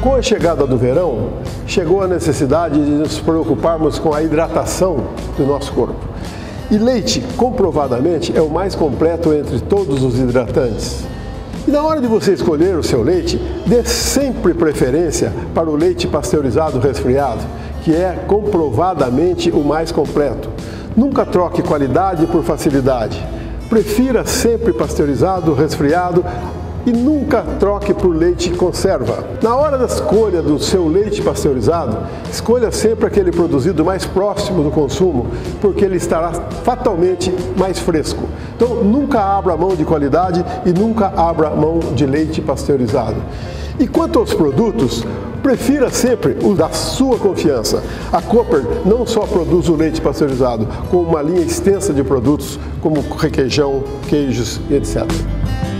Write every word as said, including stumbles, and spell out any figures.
Com a chegada do verão, chegou a necessidade de nos preocuparmos com a hidratação do nosso corpo. E leite, comprovadamente, é o mais completo entre todos os hidratantes. E na hora de você escolher o seu leite, dê sempre preferência para o leite pasteurizado resfriado, que é comprovadamente o mais completo. Nunca troque qualidade por facilidade. Prefira sempre pasteurizado, resfriado, e nunca troque por leite conserva. Na hora da escolha do seu leite pasteurizado, escolha sempre aquele produzido mais próximo do consumo, porque ele estará fatalmente mais fresco. Então nunca abra mão de qualidade e nunca abra mão de leite pasteurizado. E quanto aos produtos, prefira sempre o da sua confiança. A Cooper não só produz o leite pasteurizado, como uma linha extensa de produtos como requeijão, queijos e etcétera.